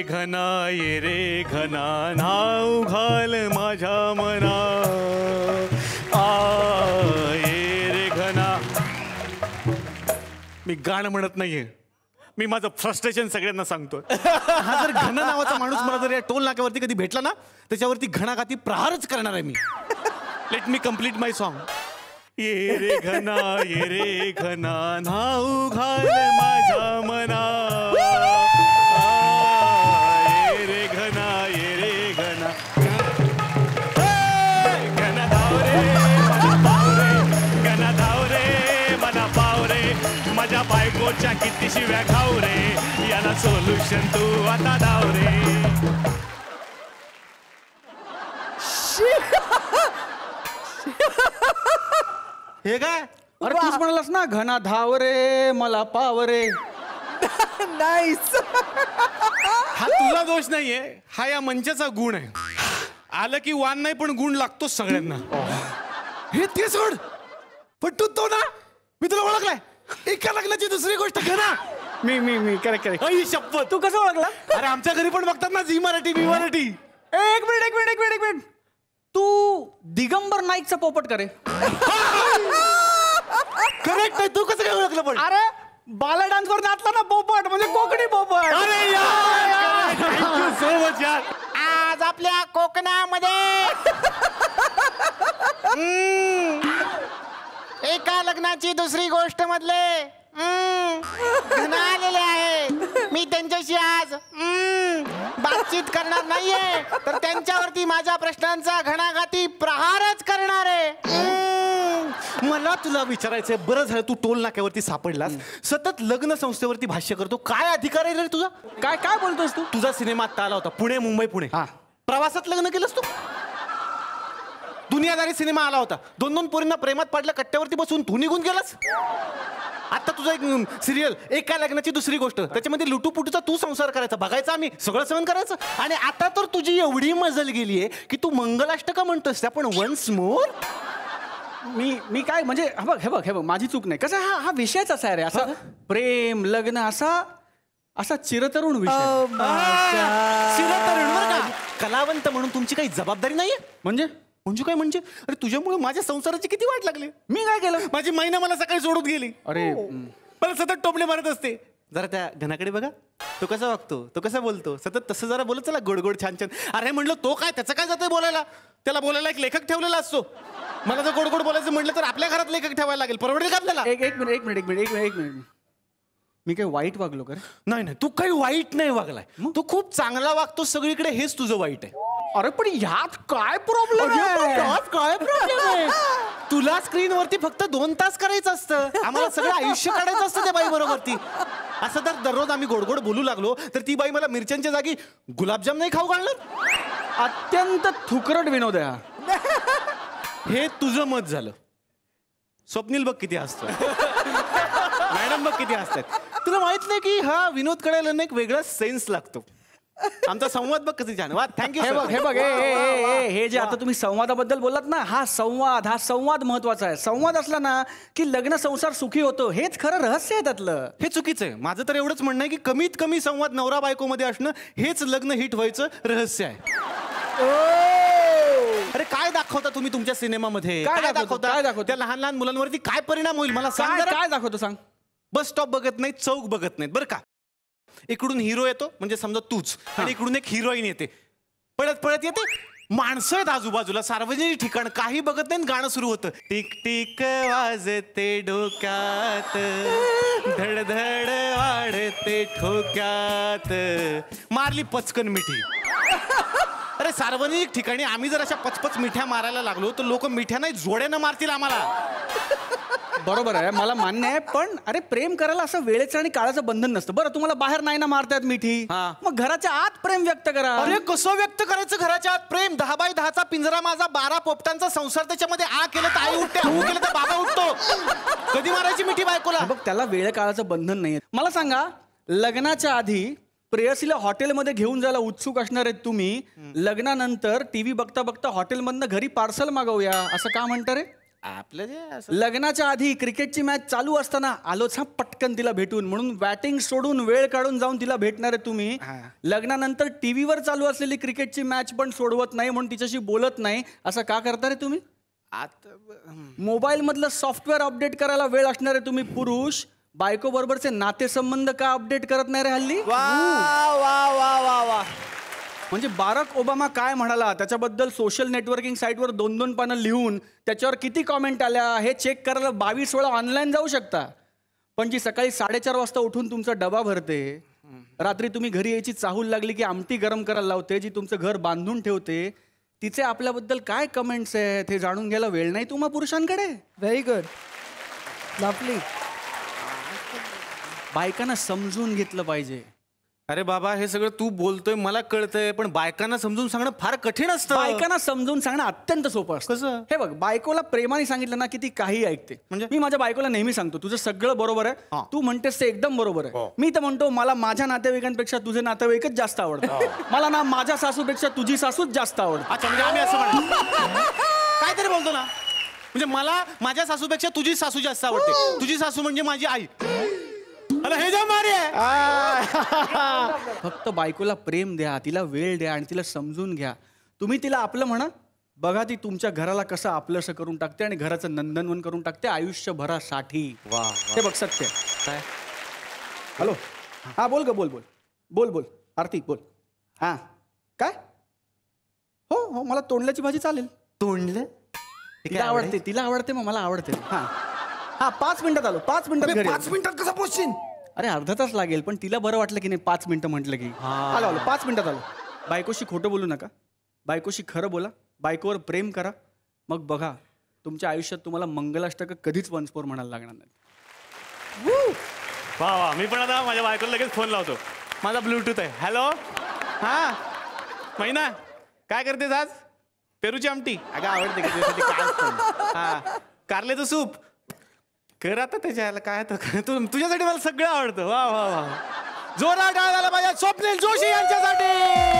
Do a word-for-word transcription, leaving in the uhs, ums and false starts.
घना ये रे घना नाव घाल माझ्या मना आ ये रे घना. मी गाणं म्हणत नाहीये, मी माझं फ्रस्ट्रेशन सगळ्यांना सांगतो. हा जर घन नावाचा माणूस मला जर या टोल नाक्यावरती कधी भेटला ना, त्याच्यावरती घणाघाती प्रहारच करणार आहे मी. Let me complete my song. ये रे घना ये रे घना नाव घाल माझ्या मना ये रे घना ये रे घना घना धाव रे मला पाव रे घना धाव रे मला पाव रे माझ्या बायकोच्या किती शिव्या खाऊ रे याला सोल्युशन तू आता धाव रे. हे काय? अरे तूच म्हणालास ना घना धाव रे मला पाव रे. नाईस. हा तुझा दोष नाहीये, हा या मंचाचा गुण आहे. आलं की वान नाही पण गुण लागतो सगळ्यांना. हे ते सोड, पण तू तो ना, मी तुला ओळखलाय. एका लग्नाची दुसरी गोष्ट घना. मी मी मी करेक्ट करेक्ट. अई शपथ, तू कसं ओळखला? अरे आमच्या घरी पण बघतात ना झी मराठी मी मराठी. एक मिनिट एक मिनिट एक मिनिट एक मिनिट तू दिगंबर नाईकचा पोपट करे. करेक्ट आहे. तू कसं काय ओळखलं पण? अरे बाला डान्स वर नाचला ना पोपट, म्हणजे कोकणी पोपट. अरे यार थँक्यू सो मच यार. आज आपल्या कोकणामध्ये एका लग्नाची दुसरी गोष्ट मधले घन आलेले आहे. मी त्यांच्याशी आज बातचीत करणार नाहीये, तर त्यांच्यावरती माझ्या प्रश्नांचा घणाघाती प्रहारच करणार आहे. मला तुला विचारायचंय, बरं झालं तू टोल नाक्यावरती सापडलास. सतत लग्न संस्थेवरती भाष्य करतो, काय अधिकार आहे रे तुझा? काय काय बोलतोस तू? तुझा सिनेमा आत्ता आला होता, पुणे मुंबई पुणे. हा. प्रवासात लग्न केलंस तू? दुनियादारी सिनेमा आला होता, दोन दोन पोरींना प्रेमात पाडलं, कट्ट्यावरती बसून तू निघून गेलास. आता तुझा एक सिरियल एका लग्नाची दुसरी गोष्ट, त्याच्यामध्ये लुटूपुटूचा तू संसार करायचा, बघायचा आम्ही, सगळं सहन करायचं. आणि आता तर तुझी एवढी मजल गेलीये की तू मंगलाष्टका म्हणतोस, पण वन्स मोर. मी मी काय म्हणजे हे बघ हे बघ हे बघ माझी चूक नाही. कसं हा हा विषयच असा आहे रे, असा प्रेम लग्न असा असा चिरतरुण विषय. चिरतरुण बरं का? कलावंत म्हणून तुमची काही जबाबदारी नाहीये. म्हणजे म्हणजे काय म्हणजे? अरे तुझ्यामुळे माझ्या संसाराची किती वाट लागली. मी काय केलं? माझी महिना मला सकाळी सोडून गेली. अरे मला सतत टोपले मारत असते. जरा त्या घनाकडे बघा, तो कसा वागतो, तो कसा बोलतो, सतत तसं जरा बोलत चला, गोड गोड छान छान. अरे म्हणलं तो काय, त्याचं काय जातंय बोलायला? त्याला बोलायला एक लेखक ठेवलेला असतो. मला जर गोड गोड बोलायचं म्हटलं तर आपल्या घरात लेखक ठेवायला लागेल, परवडेल का आपल्याला? एक एक मिनिट एक मिनिट एक मिनिट एक मिनिट एक मिनिट मी काही वाईट वागलो का रे? नाही नाही, तू काही वाईट नाही वागलाय, तू खूप चांगला वागतो सगळीकडे, हेच तुझं वाईट आहे. अरे पण ह्यात काय प्रॉब्लेम काय प्रॉब्लेम आहे? तुला स्क्रीनवरती फक्त दोन तास करायचं असतं, आम्हाला सगळं आयुष्य काढायचं असतं त्या बाई बरोबरती. असं तर दररोज आम्ही गोड गोड बोलू लागलो तर ती बाई मला मिरच्यांच्या जागी गुलाबजाम नाही खाऊ घालणार. अत्यंत थुकरट विनोद आहे. हे तुझं मत झालं. स्वप्नील बघ किती हसतोय, मॅडम बघ किती हसतात. तुला माहित नाही की हा विनोद करायला एक वेगळा सेन्स लागतो. आमचा संवाद बघ कधी छान. वा थँक्यू. हे बघ हे बघ हे जे आता तुम्ही संवादाबद्दल बोललात ना, हा संवाद हा संवाद महत्वाचा आहे. संवाद असला ना की लग्न संसार सुखी होतो, हेच खरं रहस्य आहे त्यातलं. हे चुकीचं आहे. माझं तर एवढंच म्हणणं आहे की कमीत कमी संवाद नवरा बायको मध्ये असणं हेच लग्न हिट व्हायचं रहस्य आहे. अरे काय दाखवता तुम्ही तुमच्या सिनेमामध्ये? काय दाखवता? काय दाखवता? त्या लहान लहान मुलांवरती काय परिणाम होईल मला सांग. काय दाखवतो सांग. बस स्टॉप बघत नाहीत, चौक बघत नाहीत बरं का. इकडून हिरो येतो म्हणजे समजा तूच, आणि इकडून एक हिरोईन येते, पळत पळत येते, माणसं आहेत आजूबाजूला, सार्वजनिक ठिकाण, काही बघत नाही, गाणं सुरू होतं. टिक टिक वाजते डोक्यात, धड धड वाढते ठोक्यात, मारली पचकन मिठी. अरे सार्वजनिक ठिकाणी आम्ही जर अशा पचपच मिठ्या मारायला लागलो तर लोक मिठ्या नाही जोड्यानं मारतील आम्हाला. बरोबर आहे, मला मान्य आहे. पण अरे प्रेम करायला असं वेळेचं आणि काळाचं बंधन नसतं. बरं तुम्हाला बाहेर नाही ना मारतायत मिठी, मग घराच्या आत प्रेम व्यक्त करा. अरे कसं व्यक्त करायचं घराच्या आत प्रेम? दहा बाय दहाचा पिंजरा माझा, बारा पोपटांचा संसार, त्याच्यामध्ये आ केलं तर आई उठते, हो केलं तर बाबा उठतो. कधी मारायची मिठी बायकोला? बघ त्याला वेळ काळाचं बंधन नाहीये. मला सांगा, लग्नाच्या आधी प्रेयसीला हॉटेलमध्ये घेऊन जायला उत्सुक असणार आहेत तुम्ही, लग्नानंतर टीव्ही बघता बघता हॉटेलमधनं घरी पार्सल मागवूया असं का म्हणता रे? आपलं जे असं लग्नाच्या आधी क्रिकेटची मॅच चालू असताना आलोच हा पटकन तिला भेटून, म्हणून बॅटिंग सोडून वेळ काढून जाऊन तिला भेटणार आहे तुम्ही. लग्नानंतर टीव्हीवर चालू असलेली क्रिकेटची मॅच पण सोडवत नाही म्हणून तिच्याशी बोलत नाही. असं का करता रे तुम्ही? आता मोबाईल मधलं सॉफ्टवेअर अपडेट करायला वेळ असणारे तुम्ही पुरुष बायको बरोबरचे नातेसंबंध का अपडेट करत नाही रे हल्ली? वा वा वा वा वा. म्हणजे बाराक ओबामा काय म्हणाला त्याच्याबद्दल सोशल नेटवर्किंग साईटवर दोन दोन पानं लिहून त्याच्यावर किती कॉमेंट आल्या हे चेक करायला बावीस वेळा ऑनलाईन जाऊ शकता. पण जी सकाळी साडेचार वाजता उठून तुमचा डबा भरते, रात्री तुम्ही घरी यायची चाहूल लागली की आमटी गरम करायला लावते, जी तुमचं घर बांधून ठेवते, तिचे आपल्याबद्दल काय कमेंट्स आहेत हे जाणून घ्यायला वेळ नाही तुम्हा पुरुषांकडे? Very good, lovely. बायकांना समजून घेतलं पाहिजे. अरे बाबा हे सगळं तू बोलतोय मला कळतंय, पण बायकांना समजून सांगणं फार कठीण असतं. बायकांना समजून सांगणं अत्यंत सोपं असतं. कसं? हे बघ, बायकोला प्रेमाने सांगितलं ना की ती काही ऐकते. म्हणजे मी माझ्या बायकोला नेहमी सांगतो तुझं सगळं बरोबर आहे, तू म्हणतेस ते एकदम बरोबर आहे. मी तर म्हणतो मला माझ्या नातेवाईकांपेक्षा तुझे नातेवाईकच जास्त आवडतात. मला ना माझ्या सासूपेक्षा तुझी सासूच जास्त आवडते. अच्छा, म्हणजे आम्ही असं म्हणतो काहीतरी बोलतो ना, म्हणजे मला माझ्या सासूपेक्षा तुझी सासू जास्त आवडते. तुझी सासू म्हणजे माझी आई. अरे हे जे मारी आहे. फक्त बायकोला प्रेम द्या, तिला वेळ द्या आणि तिला समजून घ्या. तुम्ही तिला आपलं म्हणा, बघा ती तुमच्या घराला कसं आपलंसं करून टाकते आणि घराचं नंदनवन करून टाकते आयुष्यभरासाठी. वा हे बघ सत्य काय. हॅलो, हा बोल ग, बोल बोल बोल बोल आरती बोल. हा काय? हो हो, मला तोंडल्याची भाजी चालेल. तोंडलं तिला आवडते, तिला आवडते, मग मला आवडते. हा हा, पाच मिनिटात आलो, पाच मिनिटात घरी. पाच मिनिटात कसा पोचशील? अरे अर्धा तास लागेल, पण तिला बरं वाटलं की नाही पाच मिनिटं म्हटलं की. आलो आलो, पाच मिनिटात आलो. बायकोशी खोटं बोलू नका, बायकोशी खरं बोला, बायकोवर प्रेम करा, मग बघा तुमच्या आयुष्यात तुम्हाला मंगलाष्टक कधीच वंचपोर म्हणायला लागणार नाही. वा वा, मी पण आता माझ्या बायकोला लगेच फोन लावतो. माझा ब्लूटूथ आहे. हॅलो, हा महिना काय करतेस आज? पेरूची आमटी अगं आवडते का तुझ्यासाठी? काय असतं? हा, कारल्याचं सूप कर आता त्याच्या काय तर तू तुझ्यासाठी मला सगळं आवडतं. वा वा वा, जोरात टाळ्या झाल्या पाहिजे स्वप्नील जोशी यांच्यासाठी.